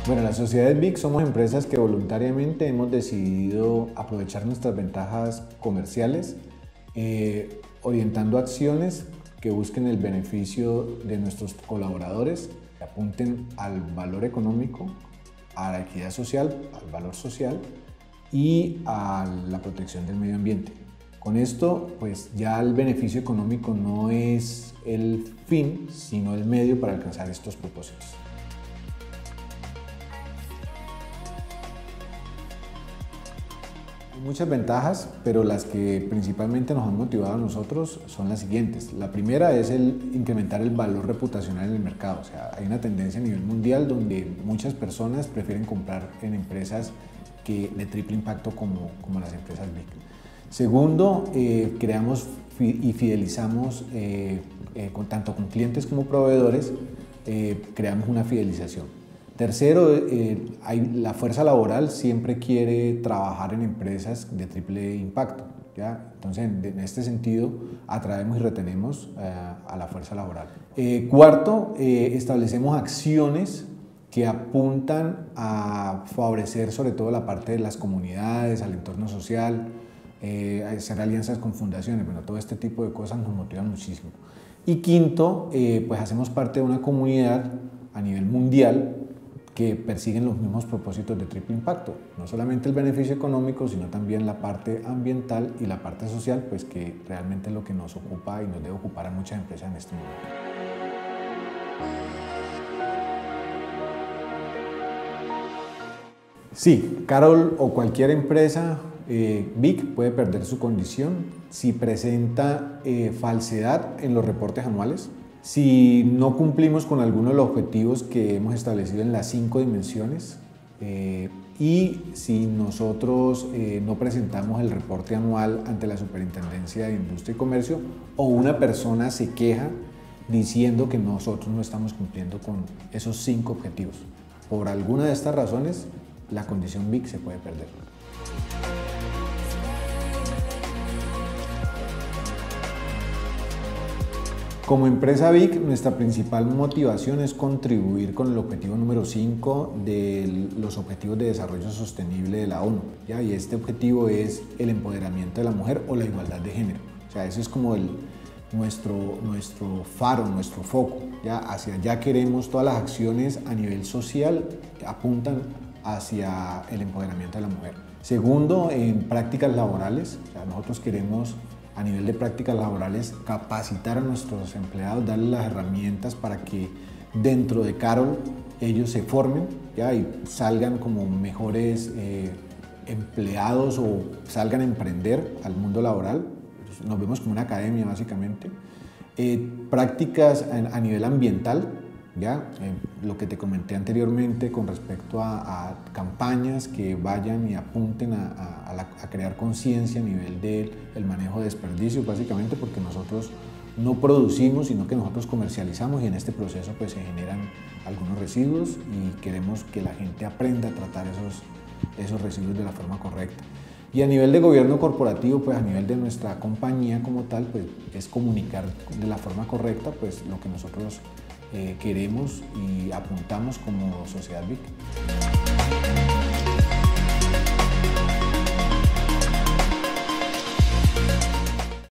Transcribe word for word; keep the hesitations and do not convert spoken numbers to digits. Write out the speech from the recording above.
Bueno, las sociedades V I C somos empresas que voluntariamente hemos decidido aprovechar nuestras ventajas comerciales, eh, orientando acciones que busquen el beneficio de nuestros colaboradores, que apunten al valor económico, a la equidad social, al valor social y a la protección del medio ambiente. Con esto, pues ya el beneficio económico no es el fin, sino el medio para alcanzar estos propósitos. Hay muchas ventajas, pero las que principalmente nos han motivado a nosotros son las siguientes. La primera es el incrementar el valor reputacional en el mercado. O sea, hay una tendencia a nivel mundial donde muchas personas prefieren comprar en empresas que de triple impacto como, como las empresas V I C. Segundo, eh, creamos y fidelizamos eh, eh, con, tanto con clientes como proveedores, eh, creamos una fidelización. Tercero, eh, hay, la fuerza laboral siempre quiere trabajar en empresas de triple impacto, ¿ya? Entonces, en, en este sentido, atraemos y retenemos eh, a la fuerza laboral. Eh, cuarto, eh, establecemos acciones que apuntan a favorecer sobre todo la parte de las comunidades, al entorno social, eh, hacer alianzas con fundaciones. Bueno, todo este tipo de cosas nos motivan muchísimo. Y quinto, eh, pues hacemos parte de una comunidad a nivel mundial que persiguen los mismos propósitos de triple impacto, no solamente el beneficio económico, sino también la parte ambiental y la parte social, pues que realmente es lo que nos ocupa y nos debe ocupar a muchas empresas en este momento. Sí, Carol o cualquier empresa eh, V I C puede perder su condición si presenta eh, falsedad en los reportes anuales, si no cumplimos con algunos de los objetivos que hemos establecido en las cinco dimensiones eh, y si nosotros eh, no presentamos el reporte anual ante la Superintendencia de Industria y Comercio o una persona se queja diciendo que nosotros no estamos cumpliendo con esos cinco objetivos. Por alguna de estas razones, la condición V I C se puede perder. Como empresa V I C, nuestra principal motivación es contribuir con el objetivo número cinco de los Objetivos de Desarrollo Sostenible de la ONU, ¿ya? Y este objetivo es el empoderamiento de la mujer o la igualdad de género. O sea, ese es como el, nuestro, nuestro faro, nuestro foco, ¿ya? Hacia allá queremos todas las acciones a nivel social que apuntan hacia el empoderamiento de la mujer. Segundo, en prácticas laborales, o sea, nosotros queremos a nivel de prácticas laborales capacitar a nuestros empleados, darles las herramientas para que dentro de Carol ellos se formen, ¿ya? Y salgan como mejores eh, empleados o salgan a emprender al mundo laboral. Nos vemos como una academia básicamente. Eh, prácticas a, a nivel ambiental, ¿ya? Eh, lo que te comenté anteriormente con respecto a, a campañas que vayan y apunten a, a, a, la, a crear conciencia a nivel del el manejo de desperdicios, básicamente porque nosotros no producimos, sino que nosotros comercializamos y en este proceso pues se generan algunos residuos y queremos que la gente aprenda a tratar esos, esos residuos de la forma correcta. Y a nivel de gobierno corporativo, pues a nivel de nuestra compañía como tal, pues es comunicar de la forma correcta pues lo que nosotros Eh, queremos y apuntamos como sociedad V I C.